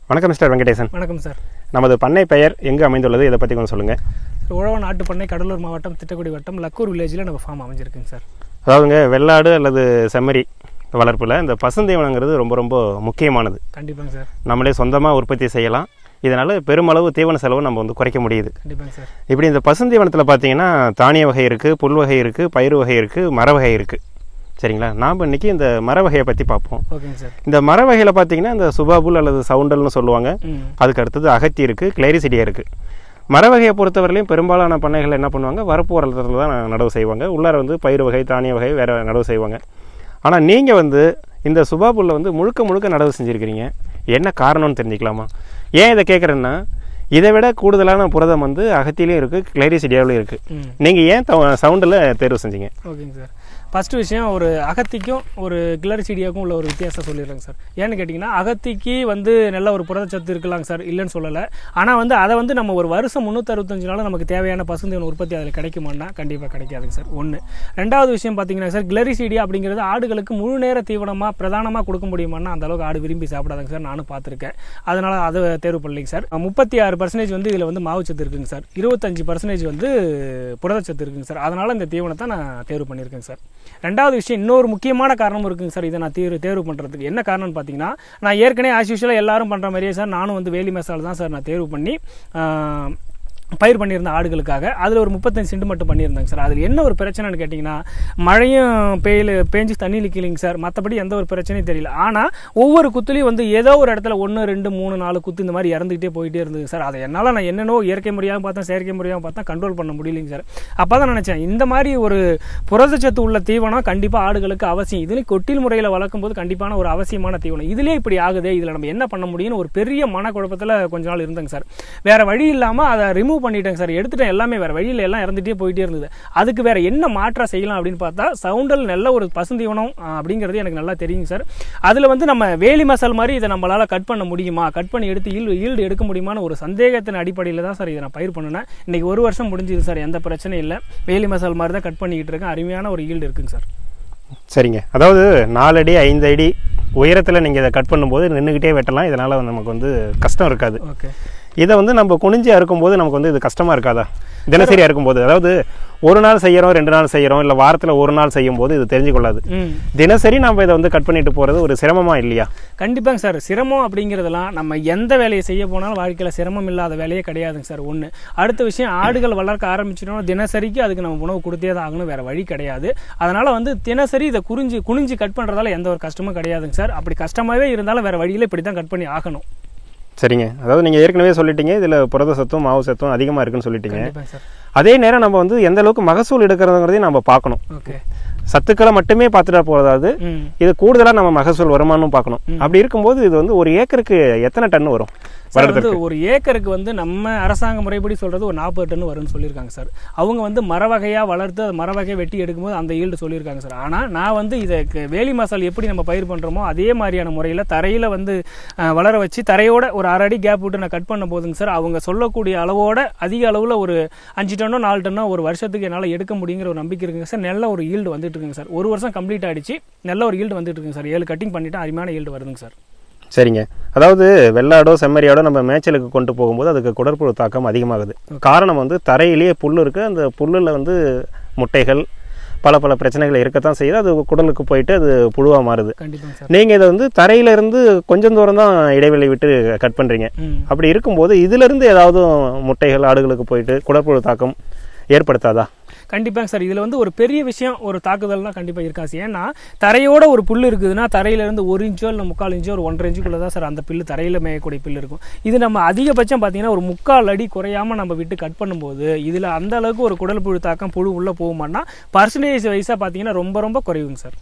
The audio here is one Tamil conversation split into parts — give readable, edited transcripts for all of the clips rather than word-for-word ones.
வணக்கம் மிஸ்டர் வெங்கடேசன். வணக்கம் சார். நமது பண்ணை பெயர் எங்கே அமைந்துள்ளது, இதை பற்றி கொஞ்சம் சொல்லுங்கள். உழவ நாட்டு பண்ணை, கடலூர் மாவட்டம், திட்டக்குடி வட்டம், லக்கூர் வில்லேஜில் நம்ம ஃபார்ம் அமைஞ்சிருக்குங்க சார். அதாவதுங்க, வெள்ளாடு அல்லது செம்மறி வளர்ப்பில் இந்த பசுந்தீவனங்கிறது ரொம்ப ரொம்ப முக்கியமானது. கண்டிப்பாங்க சார். நம்மளே சொந்தமாக உற்பத்தி செய்யலாம். இதனால் பெருமளவு தீவன செலவு நம்ம வந்து குறைக்க முடியுது. கண்டிப்பாங்க சார். இப்படி இந்த பசுந்தீவனத்தில் பார்த்தீங்கன்னா தானிய வகை இருக்குது, புல் வகை இருக்குது, பயிர் வகை இருக்குது, மர வகை இருக்குது. சரிங்களா? நாம் இன்றைக்கி இந்த மர வகையை பற்றி பார்ப்போம். ஓகேங்க சார். இந்த மர வகையில் பார்த்தீங்கன்னா இந்த சுபாபுல் அல்லது சவுண்டல்னு சொல்லுவாங்க. அதுக்கு அடுத்தது அகத்தி இருக்குது, கிளரிசிடியா இருக்குது. மர வகையை பொறுத்தவரையிலையும் பெரும்பாலான பண்ணைகள் என்ன பண்ணுவாங்க, வரப்பு ஓரத்தில் தான் நடவு செய்வாங்க. உள்ளார வந்து பயிர் வகை, தானிய வகை வேறு நடவு செய்வாங்க. ஆனால் நீங்கள் வந்து இந்த சுபாபுல்ல வந்து முழுக்க முழுக்க நடவு செஞ்சுருக்கிறீங்க. என்ன காரணம்னு தெரிஞ்சுக்கலாமா? ஏன் இதை கேட்குறேன்னா, இதை விட கூடுதலான புரதம் வந்து அகத்திலையும் இருக்குது, கிளரிசிடியாவிலையும் இருக்குது. நீங்கள் ஏன் சவுண்டில் தேர்வு செஞ்சீங்க? ஓகேங்க சார். ஃபஸ்ட்டு விஷயம், ஒரு அகத்திக்கும் ஒரு கிளரிசிடியாவுக்கும் உள்ள ஒரு வித்தியாசம் சொல்லிடுறேங்க சார். ஏன்னு கேட்டிங்கன்னா, அகத்திக்கு வந்து நல்ல ஒரு புரதச்சத்து இருக்கலாங்க சார், இல்லைன்னு சொல்லலை. ஆனால் வந்து அதை வந்து நம்ம ஒரு வருஷம் 365 நாளும் நமக்கு தேவையான பசுந்தீவன உற்பத்தி அதில் கிடைக்குமான்னா கண்டிப்பாக கிடைக்காதுங்க சார். ஒன்று. ரெண்டாவது விஷயம் பார்த்தீங்கன்னா சார், கிளரிசிடியா அப்படிங்கிறது ஆடுகளுக்கு முழு நேர தீவனமாக பிரதானமாக கொடுக்க முடியுமான்னா அந்த அளவுக்கு ஆடு விரும்பி சாப்பிடாதுங்க சார். நானும் பார்த்துருக்கேன். அதனால் அதை தேர்வு பண்ணலைங்க சார். 36% வந்து இதில் வந்து மாவுச்சத்து இருக்குங்க சார். 25% வந்து புரதச்சத்து இருக்குங்க சார். அதனால் இந்த தீவனத்தை நான் தேர்வு பண்ணியிருக்கேங்க சார். ரெண்டாவது விஷயம், இன்னொரு முக்கியமான காரணமும் இருக்குங்க சார். இதை நான் தேர்வு பண்ணுறதுக்கு என்ன காரணம்னு பார்த்தீங்கன்னா, நான் ஏற்கனவே ஆஸ் யூஷுவலாக எல்லாரும் பண்ணுற மாதிரியே சார், நானும் வந்து வேலி மசால் தான் சார் நான் தேர்வு பண்ணி பயிர் பண்ணியிருந்த ஆடுகளுக்காக. அதில் ஒரு 35 சென்ட் மட்டும் பண்ணியிருந்தாங்க சார். அதில் என்ன ஒரு பிரச்சனைன்னு கேட்டிங்கன்னா, மழையும் பேஞ்சு தண்ணி நிற்கலைங்க சார். மற்றபடி எந்த ஒரு பிரச்சனையும் தெரியல. ஆனால் ஒவ்வொரு குத்துலையும் வந்து ஏதோ ஒரு இடத்துல 1, 2, 3, 4 குத்து இந்த மாதிரி இறந்துக்கிட்டே போயிட்டே இருந்தது சார். அதை என்னால் நான் என்னென்னோ இயற்கை முறையாக பார்த்தேன், செயற்கை முறையாக பார்த்தா கண்ட்ரோல் பண்ண முடியலைங்க சார். அப்போ தான் நினச்சேன், இந்த மாதிரி ஒரு புரதச்சத்து உள்ள தீவனம் கண்டிப்பாக ஆடுகளுக்கு அவசியம். இதுலேயும் கொட்டில் முறையில் வளர்க்கும் போது கண்டிப்பான ஒரு அவசியமான தீவனம். இதிலே இப்படி ஆகுது, இதில் நம்ம என்ன பண்ண முடியும்னு ஒரு பெரிய மனக்குழப்பத்தில் கொஞ்ச நாள் இருந்தேங்க சார். வேறு வழி இல்லாமல் அதை ரிமூவ் பண்ணிட்டேங்க சார். எடுத்துட்டேன், எல்லாமே வேறு வழியில் எல்லாம் இறந்துட்டே போயிட்டே இருந்தது. அதுக்கு வேறு என்ன மாற்றம் செய்யலாம் அப்படின்னு பார்த்தா, சவுண்டல் நல்ல ஒரு பசுந்தீவனம் அப்படிங்கிறது எனக்கு நல்லா தெரியுங்க சார். அதில் வந்து நம்ம வேலி மசால் மாதிரி இதை நம்மளால் கட் பண்ண முடியுமா, கட் பண்ணி எடுத்து ஈல்டு எடுக்க முடியுமான்னு ஒரு சந்தேகத்தின் அடிப்படையில் தான் சார் இதை நான் பயிர் பண்ணினேன். இன்றைக்கி 1 வருஷம் முடிஞ்சுது சார், எந்த பிரச்சனையும் இல்லை. வேலி மசால் மாதிரி தான் கட் பண்ணிக்கிட்டு இருக்கேன். அருமையான ஒரு ஈல்டு இருக்குங்க சார். சரிங்க. அதாவது 4 அடி 5 அடி உயரத்தில் நீங்கள் இதை கட் பண்ணும்போது நின்றுக்கிட்டே வெட்டலாம். இதனால் நமக்கு வந்து கஷ்டம் இருக்காது. ஓகே. இதை வந்து நம்ம குனிஞ்சு அறுக்கும்போது நமக்கு வந்து இது கஷ்டமாக இருக்காதா? தினசரி அறுக்கும்போது, அதாவது ஒரு நாள் செய்கிறோம், 2 நாள் செய்கிறோம், இல்லை வாரத்தில் 1 நாள் செய்யும் போது இது தெரிஞ்சு கொள்ளாது. தினசரி நம்ம இதை வந்து கட் பண்ணிட்டு போகிறது ஒரு சிரமமாக இல்லையா? கண்டிப்பாங்க சார். சிரமம் அப்படிங்கிறதெல்லாம் நம்ம எந்த வேலையை செய்ய போனாலும் வாழ்க்கையில் சிரமம் இல்லாத வேலையே கிடையாதுங்க சார். ஒன்று. அடுத்த விஷயம், ஆடுகள் வளர்க்க ஆரம்பிச்சிட்டோம்னா தினசரிக்கு அதுக்கு நம்ம உணவு கொடுத்தே தான் ஆகணும், வேறு வழி கிடையாது. அதனால் வந்து தினசரி இதை குனிஞ்சு கட் பண்ணுறதால எந்த ஒரு கஷ்டமும் கிடையாதுங்க சார். அப்படி கஷ்டமாகவே இருந்தாலும் வேறு வழியில் இப்படி தான் கட் பண்ணி ஆகணும். சரிங்க. அதாவது நீங்கள் ஏற்கனவே சொல்லிட்டீங்க, இதில் புரத சத்தும் மாவு சத்தும் அதிகமாக இருக்குன்னு சொல்லிட்டீங்க. சார். அதே நேரம் நம்ம வந்து எந்த அளவுக்கு மகசூல் எடுக்கிறதுங்கிறதையும் நம்ம பார்க்கணும். ஓகே. சத்துக்களை மட்டுமே பார்த்துட்டா போதாது, இது கூடுதலாக நம்ம மகசூல் வருமானம் பார்க்கணும். அப்படி இருக்கும்போது இது வந்து ஒரு ஏக்கருக்கு எத்தனை டன் வரும்? ஒரு ஏக்கருக்கு வந்து நம்ம அரசாங்க முறைப்படி சொல்றது ஒரு 40 டன் வரும்னு சொல்லியிருக்காங்க சார். அவங்க வந்து மர வகையாக வளர்த்து மர வகையை வெட்டி எடுக்கும்போது அந்த ஈல்டு சொல்லியிருக்காங்க சார். ஆனால் நான் வந்து இதை வேலி மசால் எப்படி நம்ம பயிர் பண்ணுறோமோ அதே மாதிரியான முறையில் தரையில் வந்து வளர வச்சு தரையோட ஒரு 1/2 அடி கேப் விட்டு நான் கட் பண்ண போதுங்க சார். அவங்க சொல்லக்கூடிய அளவோட அதிக அளவில் ஒரு 5 டன்னோ 4 டன்னோ ஒரு வருஷத்துக்கு என்னால் எடுக்க முடியுங்கிற ஒரு நம்பிக்கை இருக்குங்க சார். நல்ல ஒரு ஈல்டு வந்துட்டு இருக்குங்க சார். 1 வருஷம் கம்ப்ளீட் ஆகிடுச்சு, நல்ல ஒரு ஈல்டு வந்துட்டு இருக்குங்க சார். 7 கட்டிங் பண்ணிட்டு அருமையான ஈல்டு வருதுங்க சார். சரிங்க. அதாவது வெள்ளாடோ செம்மறியாடோ நம்ம மேய்ச்சலுக்கு கொண்டு போகும்போது அதுக்கு குடற்புழு தாக்கம் அதிகமாகுது. காரணம் வந்து தரையிலேயே புல் இருக்குது, அந்த புல்லில் வந்து முட்டைகள் பல பிரச்சனைகள் இருக்கத்தான் செய்யுது. அது குடலுக்கு போயிட்டு அது புழுவாக மாறுது. நீங்கள் இதை வந்து தரையிலேருந்து கொஞ்சம் தூரம் தான் இடைவெளி விட்டு கட் பண்ணுறீங்க. அப்படி இருக்கும்போது இதிலிருந்து ஏதாவது முட்டைகள் ஆடுகளுக்கு போயிட்டு குடற்புழு தாக்கம் ஏற்படுத்தாதா? கண்டிப்பாங்க சார். இதில் வந்து ஒரு பெரிய விஷயம், ஒரு தாக்குதல்னால் கண்டிப்பாக இருக்காது. ஏன்னா தரையோட ஒரு புல் இருக்குதுன்னா தரையிலேருந்து 1 இன்ச்சோ இல்லை 3/4 இன்ச்சோ ஒரு 1.5 இன்ச்சுக்குள்ளே தான் சார் அந்த புல் தரையில் மேயக்கூடிய புல் இருக்கும். இது நம்ம அதிகபட்சம் பார்த்தீங்கன்னா ஒரு 3/4 அடி குறையாமல் நம்ம விட்டு கட் பண்ணும்போது இதில் அந்த அளவுக்கு ஒரு குடல் புழு தாக்கம் புழு உள்ளே போகுமான்னா பர்சன்டேஜ் வைஸாக பார்த்தீங்கன்னா ரொம்ப குறைவுங்க சார்.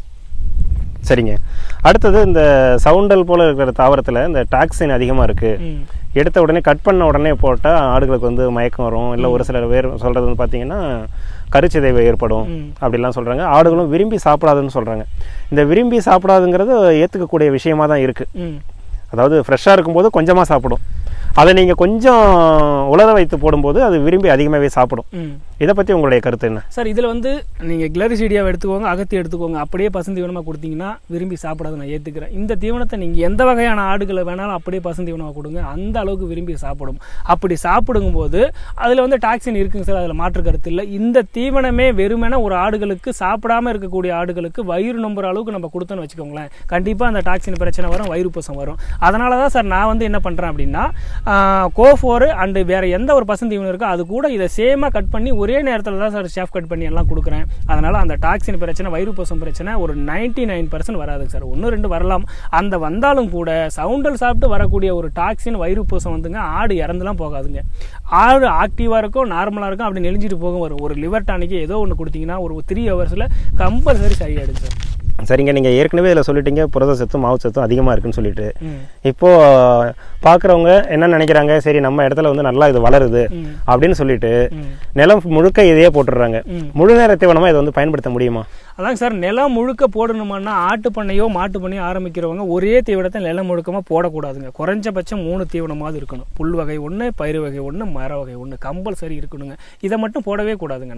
சரிங்க. அடுத்தது இந்த சவுண்டல் போல் இருக்கிற தாவரத்தில் இந்த டாக்ஸின் அதிகமாக இருக்குது. எடுத்த உடனே கட் பண்ண உடனே போட்டால் ஆடுகளுக்கு வந்து மயக்கம் வரும், இல்லை ஒரு சிலர் சொல்கிறது வந்து பார்த்தீங்கன்னா கருச்சிதைவு ஏற்படும் அப்படிலாம் சொல்கிறாங்க. ஆடுகளும் விரும்பி சாப்பிடாதுன்னு சொல்கிறாங்க. இந்த விரும்பி சாப்பிடாதுங்கிறது ஏற்றுக்கக்கூடிய விஷயமா தான் இருக்குது. அதாவது ஃப்ரெஷ்ஷாக இருக்கும்போது கொஞ்சமாக சாப்பிடும், அதை நீங்கள் கொஞ்சம் உலர வைத்து போடும்போது அது விரும்பி அதிகமாகவே சாப்பிடும். இதை பற்றி உங்களுடைய கருத்து என்ன சார்? இதில் வந்து நீங்கள் கிளரிசீடியாவை எடுத்துக்கோங்க, அகத்தி எடுத்துக்கோங்க, அப்படியே பசுந்தீவனமாக கொடுத்தீங்கன்னா விரும்பி சாப்பிடாது, நான் ஏற்றுக்கிறேன். இந்த தீவனத்தை நீங்கள் எந்த வகையான ஆடுகளை வேணாலும் அப்படியே பசுந்தீவனமாக கொடுங்க, அந்த அளவுக்கு விரும்பி சாப்பிடும். அப்படி சாப்பிடும்போது அதில் வந்து டாக்ஸின் இருக்குங்க சார், அதில் மாற்று கருத்து இல்லை. இந்த தீவனமே வெறுமனே ஒரு ஆடுகளுக்கு, சாப்பிடாமல் இருக்கக்கூடிய ஆடுகளுக்கு வயிறு நம்புற அளவுக்கு நம்ம கொடுத்தோன்னு வச்சுக்கோங்களேன், கண்டிப்பாக அந்த டாக்ஸின் பிரச்சனை வரும், வயிறு உப்பசம் வரும். அதனால தான் சார் நான் வந்து என்ன பண்ணுறேன் அப்படின்னா, கோஃபோர் அண்டு வேறு எந்த ஒரு பசுந்தீவனம் இருக்கோ அது கூட இதை சேமாக கட் பண்ணி ஒரே நேரத்தில் தான் சார் ஷேஃப் கட் பண்ணி எல்லாம் கொடுக்குறேன். அதனால் அந்த டாக்ஸின் பிரச்சனை, வயிறு உப்பசம் பிரச்சனை ஒரு 99% வராதுங்க சார். 1-2 வரலாம். அந்த வந்தாலும் கூட சவுண்டல் சாப்பிட்டு வரக்கூடிய ஒரு டாக்ஸின் வயிறு உப்பசம் வந்துங்க ஆடு இறந்துலாம் போகாதுங்க. ஆடு ஆக்டிவாக இருக்கும், நார்மலாக இருக்கும், அப்படி நெளிஞ்சிட்டு போகும். வரும் ஒரு லிவர் டானிக்கு ஏதோ ஒன்று கொடுத்தீங்கன்னா ஒரு 3 ஹவர்ஸில் கம்பல்சரி சரியாயிடுங்க சார். சரிங்க, நீங்கள் ஏற்கனவே இதில் சொல்லிட்டீங்க புரத சத்தும் மாவு சத்தும் அதிகமாக இருக்குன்னு சொல்லிட்டு. இப்போது பார்க்குறவங்க என்ன நினைக்கிறாங்க, சரி நம்ம இடத்துல வந்து நல்லா இது வளருது அப்படின்னு சொல்லிட்டு நிலம் முழுக்க இதையே போட்டுடுறாங்க. முழு நேர தீவனமாக இதை வந்து பயன்படுத்த முடியுமா? அதாங்க சார், நிலம் முழுக்க போடணுமானா ஆட்டு பண்ணையோ மாட்டு பண்ணையோ ஆரம்பிக்கிறவங்க ஒரே தீவனத்தை நிலம் முழுக்கமாக போடக்கூடாதுங்க. குறைஞ்சபட்சம் 3 தீவனமாவது இருக்கணும். புல் வகை 1, பயிர் வகை 1, மர வகை 1 கம்பல்சரி இருக்கணுங்க. இதை மட்டும் போடவே கூடாதுங்க.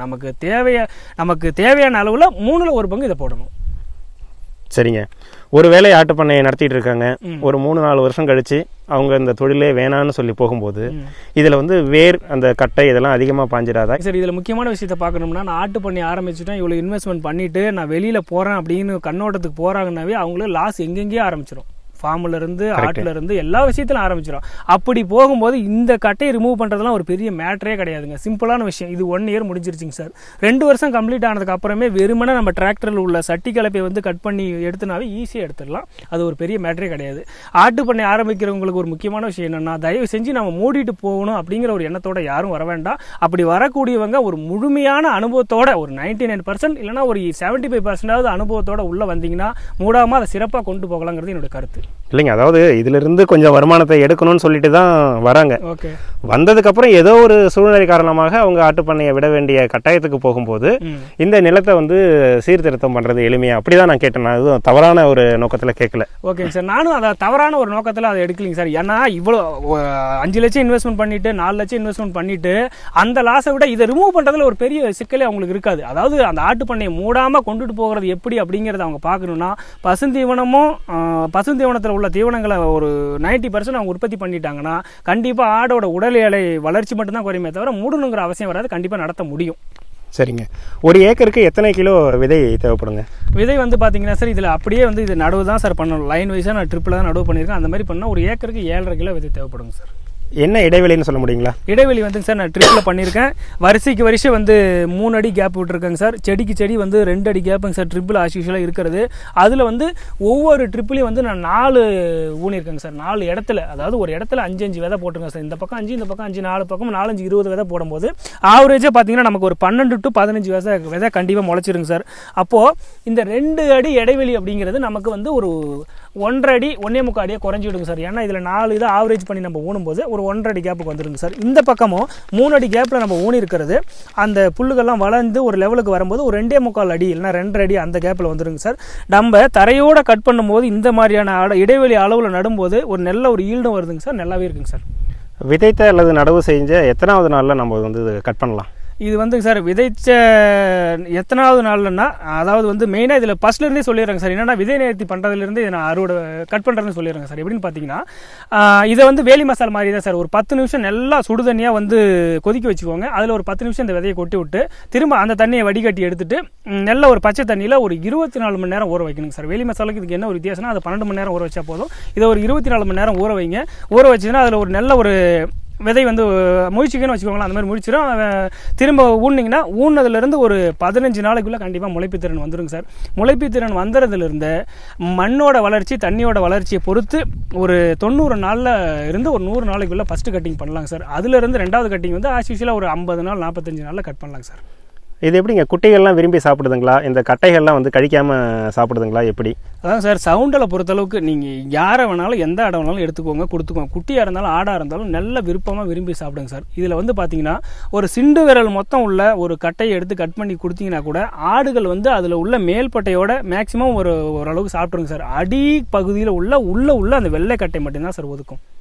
நமக்கு தேவையான அளவில் 3ல் 1 பங்கு இதை போடணும். சரிங்க, ஒரு வேளை ஆட்டு பண்ணையை நடத்திட்டு இருக்காங்க, ஒரு 3-4 வருஷம் கழிச்சு அவங்க இந்த தொழிலே வேணான்னு சொல்லி போகும்போது இதில் வந்து வேர் அந்த கட்டை இதெல்லாம் அதிகமாக பாஞ்சிடாதா? சரி, இதில் முக்கியமான விஷயத்தை பார்க்கணும்னா, நான் ஆட்டு பண்ணி ஆரம்பிச்சுட்டேன், இவ்வளோ இன்வெஸ்ட்மெண்ட் பண்ணிவிட்டு நான் வெளியில் போகிறேன் அப்படின்னு கண்ணோட்டத்துக்கு போகிறாங்கன்னாவே அவங்களுக்கு லாஸ் எங்கெங்கேயே ஆரம்பிச்சிடும். ஃபார்மில் இருந்து ஆட்டில் இருந்து எல்லா விஷயத்திலும் ஆரம்பிச்சிடும். அப்படி போகும்போது இந்த கட்டையை ரிமூவ் பண்ணுறதுலாம் ஒரு பெரிய மேட்டரே கிடையாதுங்க. சிம்பிளான விஷயம். இது 1 இயர் முடிஞ்சிருச்சுங்க சார். 2 வருஷம் கம்ப்ளீட் ஆனதுக்கு அப்புறமே வெறுமனே நம்ம டிராக்டரில் உள்ள சட்டி கலப்பை வந்து கட் பண்ணி எடுத்துனாவே ஈஸியாக எடுத்துடலாம். அது ஒரு பெரிய மேட்டரே கிடையாது. ஆட்டு பண்ணை ஆரம்பிக்கிறவங்களுக்கு ஒரு முக்கியமான விஷயம் என்னென்னா, தயவு செஞ்சு நம்ம மூடிட்டு போகணும் அப்படிங்கிற ஒரு எண்ணத்தோட யாரும் வர வேண்டாம். அப்படி வரக்கூடியவங்க ஒரு முழுமையான அனுபவத்தோட ஒரு 99% இல்லைனா ஒரு 75% அனுபவத்தோட உள்ளே வந்தீங்கன்னா மூடாமல் அதை சிறப்பாக கொண்டு போகலாங்கிறது என்னோட கருத்து. இல்லைங்க, அதாவது இதிலிருந்து கொஞ்சம் வருமானத்தை எடுக்கணும்னு சொல்லிட்டு தான் வராங்க. வந்ததுக்கப்புறம் ஏதோ ஒரு சூழ்நிலை காரணமாக அவங்க ஆட்டு பண்ணையை விட வேண்டிய கட்டாயத்துக்கு போகும்போது இந்த நிலத்தை வந்து சீர்திருத்தம் பண்ணுறது எளிமையா, அப்படிதான் நான் கேட்டேன். நான் எதுவும் தவறான ஒரு நோக்கத்தில் கேட்கல. ஓகேங்க சார், நானும் அதை தவறான ஒரு நோக்கத்தில் அதை எடுக்கலைங்க சார். ஏன்னா இவ்வளோ 5 லட்சம் இன்வெஸ்ட்மெண்ட் பண்ணிட்டு 4 லட்சம் இன்வெஸ்ட்மெண்ட் பண்ணிட்டு அந்த லாஸை விட இதை ரிமூவ் பண்ணுறதுல ஒரு பெரிய சிக்கலே அவங்களுக்கு இருக்காது. அதாவது அந்த ஆட்டு பண்ணையை மூடாமல் கொண்டுட்டு போகிறது எப்படி அப்படிங்கிறத அவங்க பார்க்கணுன்னா, பசுந்தீவனத்தில் உள்ள தீவனங்களை ஒரு 90% அவங்க உற்பத்தி பண்ணிட்டாங்கன்னா கண்டிப்பாக ஆடோட உடல் எடை வளர்ச்சி மட்டும்தான் குறையுமே தவிர மூடணுங்கிற அவசியம் வராது. கண்டிப்பாக நடத்த முடியும். சரிங்க, ஒரு ஏக்கருக்கு எத்தனை கிலோ விதை தேவைப்படுங்க? விதை வந்து பார்த்தீங்கன்னா சார், இதில் அப்படியே வந்து இது நடவு தான் சார் பண்ணணும். லைன் வைஸாக நான் ட்ரிப்பில் தான் நடவு பண்ணியிருக்கேன். அந்த மாதிரி பண்ணால் ஒரு ஏக்கருக்கு 7.5 கிலோ விதை தேவைப்படுங்க சார். என்ன இடைவெளின்னு சொல்ல முடியுங்களா? இடைவெளி வந்துங்க சார், நான் ட்ரிப்பில் பண்ணியிருக்கேன். வரிசைக்கு வருஷம் வந்து 3 அடி கேப் விட்டுருக்கேங்க சார். செடிக்கு செடி வந்து 2 அடி கேப்புங்க சார் ட்ரிப்பில் ஆஸ்யூஷலாக இருக்கிறது. அதில் வந்து ஒவ்வொரு ட்ரிப்லையும் வந்து நான் 4 ஊனியிருக்கேங்க சார். 4 இடத்துல, அதாவது ஒரு இடத்துல 5 விதை போட்டிருக்கேன் சார். இந்த பக்கம் 5, இந்த பக்கம் 5, 4 பக்கம் 4, 5, 20 விதை போடும்போது ஆவரேஜாக பார்த்தீங்கன்னா நமக்கு ஒரு 12 to 15 விதை கண்டிப்பாக முளைச்சிருங்க சார். அப்போது இந்த 2 அடி இடைவெளி அப்படிங்கிறது நமக்கு வந்து ஒரு 1.5 அடி 1.25 அடியாக குறைஞ்சிடுங்க சார். ஏன்னா இதில் 4 இதை ஆவரேஜ் பண்ணி நம்ம ஊனும்போது ஒரு 1.5 அடி கேப்புக்கு வந்துருங்க சார். இந்த பக்கமும் 3 அடி கேப்பில் நம்ம ஊனி இருக்கிறது அந்த புல்லுகள்லாம் வளர்ந்து ஒரு லெவலுக்கு வரும்போது ஒரு 2.25 அடி இல்லைனா 2.5 அடி அந்த கேப்பில் வந்துருங்க சார். நம்ம தரையோட கட் பண்ணும்போது இந்த மாதிரியான இடைவெளி அளவில் நடும்போது ஒரு நல்ல ஒரு ஈல்டும் வருதுங்க சார். நல்லாவே இருக்குங்க சார். விதைத்த அல்லது நடவு செஞ்ச எத்தனாவது நாளில் நம்ம வந்து கட் பண்ணலாம்? இது வந்து சார் விதைச்ச எத்தனாவது நாள்னா, அதாவது வந்து மெயினாக இதில் ஃபஸ்ட்லேருந்தே சொல்லிடுறாங்க சார். என்னென்னா விதை நேர்த்தி பண்ணுறதுலேருந்து இதை நான் அறுவடை கட் பண்ணுறதுன்னு சொல்லிடுறாங்க சார். எப்படின்னு பார்த்தீங்கன்னா, இதை வந்து வேலி மசாலா மாதிரி தான் சார். ஒரு 10 நிமிஷம் நல்லா சுடு தண்ணியாக வந்து கொதிக்க வச்சுக்கோங்க. அதில் ஒரு 10 நிமிஷம் இந்த விதையை கொட்டி விட்டு திரும்ப அந்த தண்ணியை வடிகட்டி எடுத்துட்டு நல்ல ஒரு பச்சை தண்ணியில் ஒரு 24 மணி நேரம் ஊற வைக்கணுங்க சார். வேலி மசாலாக்கு இதுக்கு என்ன ஒரு வித்தியாசம்னா, அது 12 மணி நேரம் ஊற வச்சா போதும். இதை ஒரு 24 மணி நேரம் ஊற வைங்க. ஊற வச்சுன்னா அதில் ஒரு நல்ல ஒரு விதை வந்து முழிச்சிக்கன்னு வச்சுக்கோங்களேன். அந்த மாதிரி முழிச்சிடும். திரும்ப ஊனிங்கன்னா ஊனதுலேருந்து ஒரு 15 நாளைக்குள்ளே கண்டிப்பாக முளைப்புத்திறன் வந்துடுங்க சார். முளைப்புத்திறன் வந்துறதுலேருந்து மண்ணோட வளர்ச்சி தண்ணியோட வளர்ச்சியை பொறுத்து ஒரு 90 நாளில் இருந்து ஒரு 100 நாளைக்குள்ளே ஃபஸ்ட்டு கட்டிங் பண்ணலாங்க சார். அதுலேருந்து 2வது கட்டிங் வந்து ஆஸ்யூஷலாக ஒரு 50 நாள் 45 நாளில் கட் பண்ணலாங்க சார். இது எப்படிங்க, குட்டிகள்லாம் விரும்பி சாப்பிடுதுங்களா? இந்த கட்டைகள்லாம் வந்து கழிக்காமல் சாப்பிடுதுங்களா? எப்படி? அதான் சார், சவுண்டில் பொறுத்தளவுக்கு நீங்கள் யாரை வேணாலும் எந்த இடம் வேணாலும் எடுத்துக்கோங்க, கொடுத்துக்கோங்க. குட்டியாக இருந்தாலும் ஆடாக இருந்தாலும் நல்ல விருப்பமாக விரும்பி சாப்பிடுங்க சார். இதில் வந்து பார்த்தீங்கன்னா ஒரு சிண்டு விரல் மொத்தம் உள்ள ஒரு கட்டையை எடுத்து கட் பண்ணி கொடுத்தீங்கன்னா கூட ஆடுகள் வந்து அதில் உள்ள மேல்பட்டையோட மேக்ஸிமம் ஓரளவுக்கு சாப்பிட்ருங்க சார். அடி பகுதியில் உள்ள அந்த வெள்ளை கட்டை மட்டும்தான் சார் ஒதுக்கும்.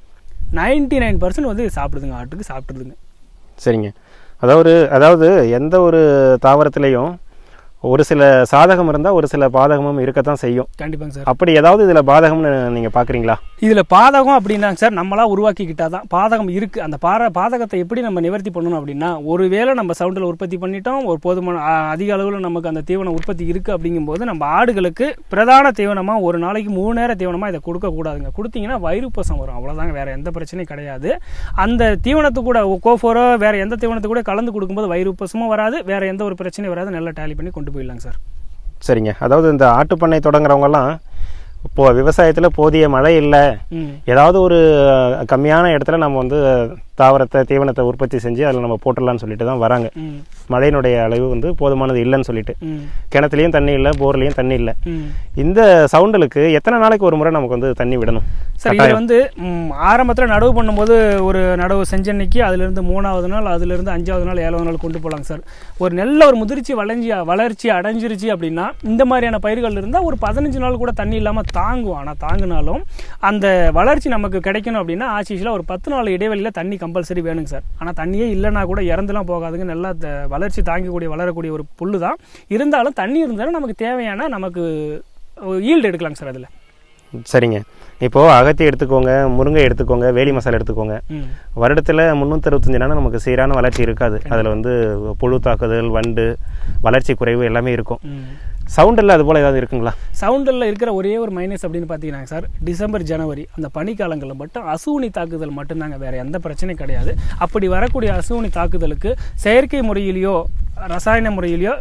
99% வந்து சாப்பிடுதுங்க, ஆட்டுக்கு சாப்பிட்டுருதுங்க. சரிங்க. அதாவது எந்த ஒரு தாவரத்திலையும் ஒரு சில சாதகம் இருந்தால் ஒரு சில பாதகமும் இருக்கத்தான் செய்யும். கண்டிப்பாங்க சார். அப்படி ஏதாவது இதில் பாதகம்னு நீங்கள் பார்க்குறீங்களா? இதில் பாதகம் அப்படின்னாங்க சார், நம்மளா உருவாக்கிக்கிட்டால் தான் பாதகம் இருக்குது. அந்த பாதகத்தை எப்படி நம்ம நிவர்த்தி பண்ணணும் அப்படின்னா, ஒருவேளை நம்ம சவுண்டில் உற்பத்தி பண்ணிட்டோம், ஒரு போதுமான அதிக அளவில் நமக்கு அந்த தீவன உற்பத்தி இருக்குது அப்படிங்கும்போது நம்ம ஆடுகளுக்கு பிரதான தீவனமாக ஒரு நாளைக்கு 3 நேர தீவனமாக இதை கொடுக்கக்கூடாதுங்க. கொடுத்தீங்கன்னா வயிறுப்பசம் வரும், அவ்வளோதாங்க, வேறு எந்த பிரச்சனையும் கிடையாது. அந்த தீவனத்து கூட கோஃபோரோ வேறு எந்த தீவனத்து கூட கலந்து கொடுக்கும்போது வயிறுப்பசமும் வராது, வேறு எந்த ஒரு பிரச்சனையும் வராது, நல்லா டேலி பண்ணி கொண்டு போயிடலாங்க சார். சரிங்க. அதாவது இந்த ஆட்டுப்பண்ணை தொடங்குறவங்கலாம் இப்போ விவசாயத்தில் போதிய மழை இல்லை, ஏதாவது ஒரு கம்மியான இடத்துல நம்ம வந்து தாவரத்தை தீவனத்தை உற்பத்தி செஞ்சு அதில் நம்ம போட்டுடலான்னு சொல்லிட்டு தான் வராங்க. மழையினுடைய அளவு வந்து போதுமானது இல்லைன்னு சொல்லிட்டு கிணத்துலையும் தண்ணி இல்லை, போர்லையும் தண்ணி இல்லை. இந்த சவுண்டலுக்கு எத்தனை நாளைக்கு ஒரு முறை நமக்கு வந்து தண்ணி விடணும் சார்? இதில் வந்து ஆரம்பத்தில் நடவு பண்ணும்போது ஒரு நடவு செஞ்சன்னைக்கு அதுலேருந்து 3வது நாள், அதுலேருந்து 5வது நாள், 7வது நாள் கொண்டு போகலாங்க சார். ஒரு நல்ல ஒரு முதிர்ச்சி வளர்ச்சி அடைஞ்சிருச்சு அப்படின்னா இந்த மாதிரியான பயிர்கள் இருந்தால் ஒரு 15 நாள் கூட தண்ணி இல்லாமல் தாங்கும். ஆனால் தாங்கினாலும் அந்த வளர்ச்சி நமக்கு கிடைக்கணும் அப்படின்னா ஆசிஷில் ஒரு 10 நாள் இடைவெளியில் தண்ணி கம்பல்சரி வேணுங்க சார். ஆனால் தண்ணியே இல்லைனா கூட இறந்துலாம் போகாதுங்க, நல்லா வளர்ச்சி தாங்கக்கூடிய வளரக்கூடிய ஒரு புல்லு தான். இருந்தாலும் தண்ணி இருந்தாலும் நமக்கு தேவையான நமக்கு ஈல்டு எடுக்கலாங்க சார் அதில். சரிங்க. இப்போது அகத்தி எடுத்துக்கோங்க, முருங்கை எடுத்துக்கோங்க, வேலி மசாலா எடுத்துக்கோங்க. வருடத்தில் 365 நாள் நமக்கு சீரான வளர்ச்சி இருக்காது. அதில் வந்து புழு தாக்குதல், வண்டு, வளர்ச்சி குறைவு எல்லாமே இருக்கும். சவுண்டில் அது போல் ஏதாவது இருக்குங்களா? சவுண்டில் இருக்கிற ஒரே ஒரு மைனஸ் அப்படின்னு பார்த்தீங்கன்னா சார், டிசம்பர் ஜனவரி அந்த பனிக்காலங்களில் மட்டும் அசுவினி தாக்குதல் மட்டும்தாங்க, வேறு எந்த பிரச்சனையும் கிடையாது. அப்படி வரக்கூடிய அசுவினி தாக்குதலுக்கு செயற்கை முறையிலையோ ரசாயன முறையிலையோ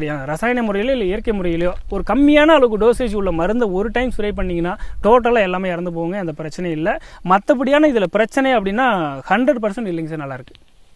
இல்லை இயற்கை முறையிலையோ ஒரு கம்மியான அளவுக்கு டோசேஜ் உள்ள மருந்து ஒரு டைம் ஸ்ப்ரே பண்ணிங்கன்னா டோட்டலாக எல்லாமே இறந்து போங்க, அந்த பிரச்சனை இல்லை. மற்றபடியான இதில் பிரச்சனை அப்படின்னா 100% இல்லைங்க சார், நல்லாயிருக்கு.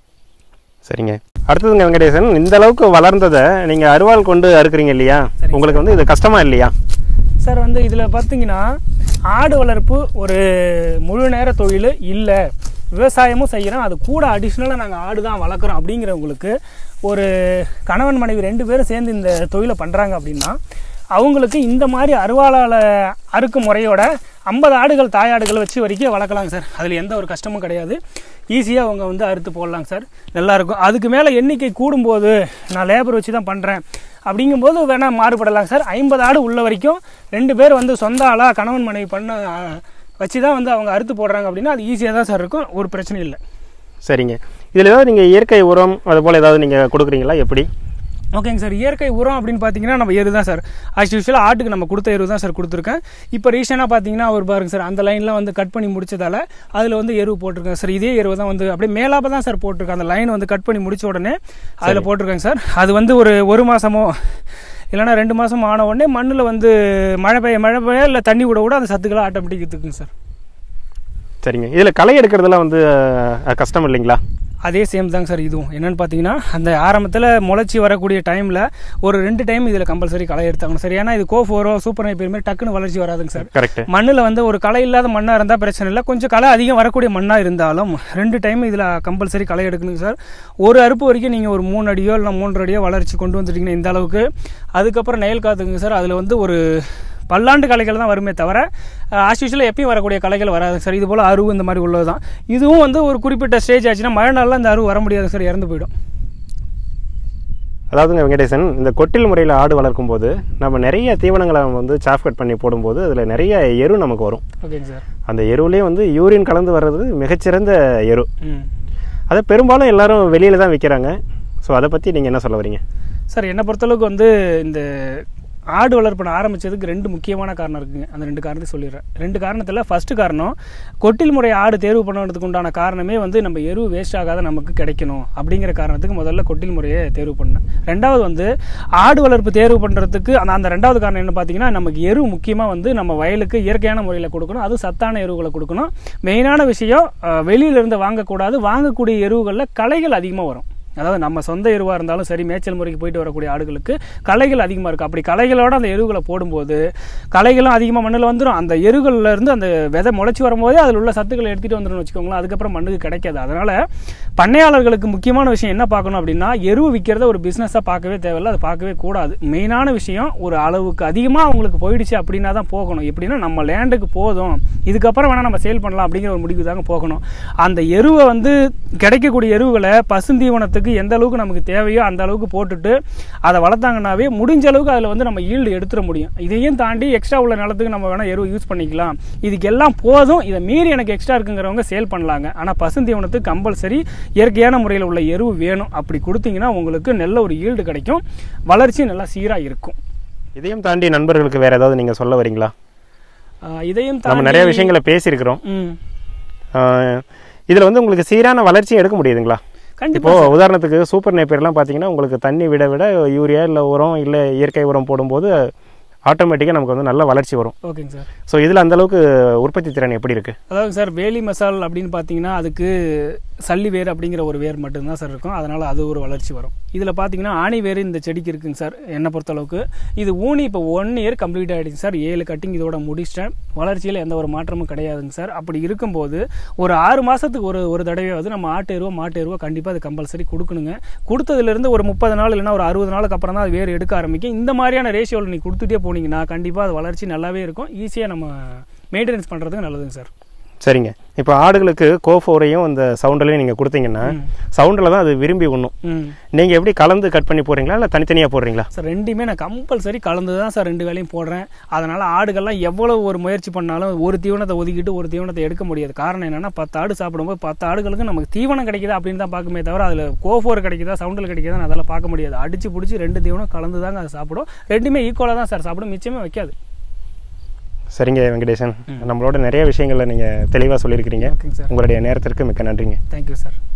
சரிங்க. அடுத்ததுங்க வெங்கடேசன், இந்த அளவுக்கு வளர்ந்ததை நீங்கள் அருவாள் கொண்டு அறுக்குறீங்க இல்லையா, உங்களுக்கு வந்து இது கஷ்டமா இல்லையா? சார் வந்து இதில் பார்த்தீங்கன்னா ஆடு வளர்ப்பு ஒரு முழு நேர தொழில் இல்லை, விவசாயமும் செய்கிறோம், அது கூட அடிஷ்னலாக நாங்கள் ஆடு தான் வளர்க்குறோம் அப்படிங்கிறவங்களுக்கு, ஒரு கணவன் மனைவி 2 பேரும் சேர்ந்து இந்த தொழிலை பண்ணுறாங்க அப்படின்னா அவங்களுக்கு இந்த மாதிரி அருவாளால் அறுக்கும் முறையோட 50 ஆடுகள் தாயாடுகள் வச்சு வரைக்கும் வளர்க்கலாங்க சார். அதில் எந்த ஒரு கஷ்டமும் கிடையாது. ஈஸியாக அவங்க வந்து அறுத்து போடலாங்க சார், நல்லாயிருக்கும். அதுக்கு மேலே எண்ணிக்கை கூடும்போது நான் லேபர் வச்சு தான் பண்ணுறேன் அப்படிங்கும்போது வேணால் மாறுபடலாங்க சார். 50 ஆடு உள்ள வரைக்கும் 2 பேர் வந்து சொந்த ஆளாக கணவன் மனைவி பண்ண வச்சு தான் வந்து அவங்க அறுத்து போடுறாங்க அப்படின்னா அது ஈஸியாக தான் சார் இருக்கும், ஒரு பிரச்சனையும் இல்லை. சரிங்க. இதில் ஏதாவது நீங்கள் இயற்கை உரம் அது போல் ஏதாவது நீங்கள் கொடுக்குறீங்களா, எப்படி? ஓகேங்க சார். இயற்கை உரம் அப்படின்னு பார்த்தீங்கன்னா நம்ம எரு தான் சார். ஆஸ் யூஷுவலாக ஆட்டுக்கு நம்ம கொடுத்த எரு தான் சார் கொடுத்துருக்கேன். இப்போ ரீசெண்டாக பார்த்தீங்கன்னா அவர் பாருங்க சார், அந்த லைன்லாம் வந்து கட் பண்ணி முடிச்சதால் அதில் வந்து எரு போட்டிருக்கேன் சார். இதே எருவை தான் வந்து அப்படியே மேலாப்ப தான் சார் போட்டிருக்கேன். அந்த லைன் வந்து கட் பண்ணி முடிச்ச உடனே அதில் போட்டிருக்கேங்க சார். அது வந்து ஒரு மாதமோ இல்லைனா 2 மாதம் ஆன உடனே மண்ணில் வந்து மழை பெய்ய இல்லை தண்ணி கூட அந்த சத்துக்களை ஆட்டோமேட்டிக் இருக்குங்க சார். சரிங்க. இதில் களை எடுக்கிறதுலாம் வந்து கஷ்டம் இல்லைங்களா? அதே சேம் தாங்க சார். இதுவும் என்னென்னு பார்த்தீங்கன்னா அந்த ஆரம்பத்தில் முளைச்சி வரக்கூடிய டைமில் ஒரு 2 டைம் இதில் கம்பல்சரி களை எடுத்தாங்க சார். ஏன்னா இது கோஃபோரோ சூப்பர் நைப்பர் மாதிரி டக்குன்னு வளர்ச்சி வராதுங்க சார். கரெக்ட். மண்ணில் வந்து ஒரு களை இல்லாத மண்ணாக இருந்தால் பிரச்சனை இல்லை, கொஞ்சம் களை அதிகம் வரக்கூடிய மண்ணாக இருந்தாலும் 2 டைம் இதில் கம்பல்சரி களை எடுக்கணுங்க சார். ஒரு அறுப்பு வரைக்கும் நீங்கள் ஒரு 3 அடியோ இல்லை 3 அடியோ வளர்ச்சி கொண்டு வந்துட்டீங்கன்னா இந்த அளவுக்கு, அதுக்கப்புறம் நெயில் காத்துக்குங்க சார். அதில் வந்து ஒரு பல்லாண்டு களைகள் தான் வருமே தவிர ஆஸ் யூஷுவலாக எப்பயும் வரக்கூடிய களைகள் வராது சார். இது போல் அருவு இந்த மாதிரி உள்ளது தான். இதுவும் வந்து ஒரு குறிப்பிட்ட ஸ்டேஜ் ஆச்சுன்னா மழை நாளில் இந்த அருவு வர முடியாது சார், இறந்து போயிடும். அதாவதுங்க வெங்கடேசன், இந்த கொட்டில் முறையில் ஆடு வளர்க்கும் போது நம்ம நிறைய தீவனங்களை வந்து சாஃப் கட் பண்ணி போடும்போது அதில் நிறைய எரு நமக்கு வரும். ஓகேங்க சார். அந்த எருவுலேயே வந்து யூரின் கலந்து வர்றது மிகச்சிறந்த எரு. அதை பெரும்பாலும் எல்லாரும் வெளியில் தான் விற்கிறாங்க. ஸோ அதை பற்றி நீங்கள் என்ன சொல்ல வரீங்க சார்? என்னை பொறுத்தளவுக்கு வந்து இந்த ஆடு வளர்ப்பு ஆரம்பித்ததுக்கு 2 முக்கியமான காரணம் இருக்குங்க. அந்த 2 காரணத்தை சொல்லிடுறேன். 2 காரணத்தில் ஃபஸ்ட்டு காரணம், கொட்டில் முறை ஆடு தேர்வு பண்ணுறதுக்கு உண்டான காரணமே வந்து நம்ம எரு வேஸ்ட் ஆகாத நமக்கு கிடைக்கணும் அப்படிங்கிற காரணத்துக்கு முதல்ல கொட்டில் முறையை தேர்வு பண்ணேன். 2வது வந்து ஆடு வளர்ப்பு தேர்வு பண்ணுறதுக்கு அந்த 2வது காரணம் என்ன பார்த்தீங்கன்னா, நமக்கு எரு முக்கியமாக வந்து நம்ம வயலுக்கு இயற்கையான முறையில் கொடுக்கணும், அது சத்தான எருவுகளை கொடுக்கணும். மெயினான விஷயம் வெளியிலேருந்து வாங்கக்கூடாது, வாங்கக்கூடிய எருவுகளில் களைகள் அதிகமாக வரும். அதாவது நம்ம சொந்த எருவாக இருந்தாலும் சரி, மேய்ச்சல் முறைக்கு போயிட்டு வரக்கூடிய ஆடுகளுக்கு களைகள் அதிகமாக இருக்குது. அப்படி களைகளோட அந்த எருவுகளை போடும்போது களைகளும் அதிகமாக மண்ணில் வந்துடும். அந்த எருவுகளில் இருந்து அந்த விதை முளைச்சி வரும்போதே அதில் உள்ள சத்துக்களை எடுத்துகிட்டு வந்துடும் வச்சுக்கோங்களேன். அதுக்கப்புறம் மண்ணுக்கு கிடைக்காது. அதனால் பண்ணையாளர்களுக்கு முக்கியமான விஷயம் என்ன பார்க்கணும் அப்படின்னா, எருவு விற்கிறத ஒரு பிஸ்னஸாக பார்க்கவே தேவையில்லை, அதை பார்க்கவே கூடாது. மெயினான விஷயம் ஒரு அளவுக்கு அதிகமாக அவங்களுக்கு போயிடுச்சு அப்படின்னா தான் போகணும். எப்படின்னா நம்ம லேண்டுக்கு போதும், இதுக்கப்புறம் வேணால் நம்ம சேல் பண்ணலாம் அப்படிங்கிற ஒரு முடிவு தாங்க போகணும். அந்த எருவை வந்து கிடைக்கக்கூடிய எருவுகளை பசுந்தீவனத்துக்கு எந்த அளவுக்கு நமக்கு தேவையோ அந்த அளவுக்கு போட்டுட்டு அதை வளர்த்தாங்கன்னாவே முடிஞ்ச அளவுக்கு அதில் வந்து நம்ம ஈல்டு எடுத்துட முடியும். இதையும் தாண்டி எக்ஸ்ட்ரா உள்ள நிலத்துக்கு நம்ம வேணால் எருவு யூஸ் பண்ணிக்கலாம். இதுக்கு எல்லாம் போதும், இதை மீறி எனக்கு எக்ஸ்ட்ரா இருக்குங்கிறவங்க சேல் பண்ணலாங்க. ஆனால் பசுந்தீவனத்துக்கு கம்பல்சரி இயற்கையான முறையில் உள்ள எருவு வேணும். அப்படி கொடுத்தீங்கன்னா உங்களுக்கு நல்ல ஒரு ஈல்டு கிடைக்கும், வளர்ச்சி நல்லா சீராக இருக்கும். இதையும் தாண்டி நண்பர்களுக்கு வேற ஏதாவது நீங்கள் சொல்ல வரீங்களா? இதையும் நம்ம நிறைய விஷயங்களை பேசியிருக்கிறோம். இதில் வந்து உங்களுக்கு சீரான வளர்ச்சியும் எடுக்க முடியுதுங்களா? இப்போ உதாரணத்துக்கு சூப்பர் நேப்பியர்லாம் பார்த்தீங்கன்னா உங்களுக்கு தண்ணி விட யூரியா இல்லை உரம் இல்லை இயற்கை உரம் போடும்போது ஆட்டோமேட்டிக்காக நமக்கு வந்து நல்ல வளர்ச்சி வரும். ஓகேங்க சார். ஸோ இதில் அந்தளவுக்கு உற்பத்தி திறன் எப்படி இருக்குது? அதாவது சார் வேலி மசால் அப்படின்னு பார்த்தீங்கன்னா அதுக்கு சல்லி வேர் அப்படிங்கிற ஒரு வேர் மட்டும்தான் சார் இருக்கும். அதனால் அது ஒரு வளர்ச்சி வரும். இதில் பார்த்தீங்கன்னா ஆணி வேர் இந்த செடிக்கு இருக்குங்க சார். என்னை பொறுத்தளவுக்கு இது ஊனி இப்போ 1 இயர் கம்ப்ளீட் ஆகிடுச்சு சார். 7 கட்டிங் இதோட முடிச்சிட்டேன். வளர்ச்சியில் எந்த ஒரு மாற்றமும் கிடையாதுங்க சார். அப்படி இருக்கும்போது ஒரு 6 மாதத்துக்கு ஒரு தடவையாவது நம்ம மாட்டு எருவோ கண்டிப்பாக அது கம்பல்சரி கொடுக்கணுங்க. கொடுத்ததுலேருந்து ஒரு 30 நாள் இல்லைன்னா ஒரு 60 நாளுக்கு அப்புறம் தான் அது வேர் எடுக்க ஆரம்பிக்கும். இந்த மாதிரியான ரேஷியோவில் நீ கொடுத்துட்டே போனீங்கன்னா கண்டிப்பாக அது வளர்ச்சி நல்லாவே இருக்கும். ஈஸியாக நம்ம மெயின்டெனன்ஸ் பண்ணுறதுக்கு நல்லதுங்க சார். சரிங்க. இப்போ ஆடுகளுக்கு கோஃபோரையும் அந்த சவுண்டலையும் நீங்கள் கொடுத்தீங்கன்னா சவுண்டில் தான் அது விரும்பி உண்ணும். நீங்கள் எப்படி கலந்து கட் பண்ணி போடுறீங்களா இல்லை தனித்தனியாக போடுறீங்களா? சார் ரெண்டுமே நான் கம்பல்சரி கலந்து தான் சார் 2 வேலையும் போடுறேன். அதனால் ஆடுகள்லாம் எவ்வளோ ஒரு முயற்சி பண்ணாலும் ஒரு தீவனத்தை ஒதுக்கிட்டு ஒரு தீவனத்தை எடுக்க முடியாது. காரணம் என்னென்னா 10 ஆடு சாப்பிடும்போது 10 ஆடுகளுக்கு நமக்கு தீவனம் கிடைக்குதா அப்படின்னு தான் பார்க்குமே தவிர அதில் கோஃபோர் கிடைக்குதா சவுண்டில் கிடைக்குதா அதெல்லாம் பார்க்க முடியாது. அடிச்சு பிடிச்சி 2 தீவனம் கலந்து தாங்க அதை சாப்பிடும். ரெண்டுமே ஈக்குவலாக தான் சார் சாப்பிடும், மிச்சமே வைக்காது. சரிங்க வெங்கடேசன், நம்மளோட நிறைய விஷயங்களை நீங்கள் தெளிவாக சொல்லியிருக்கிறீங்க. உங்களுடைய நேரத்திற்கு மிக்க நன்றிங்க. Thank you sir.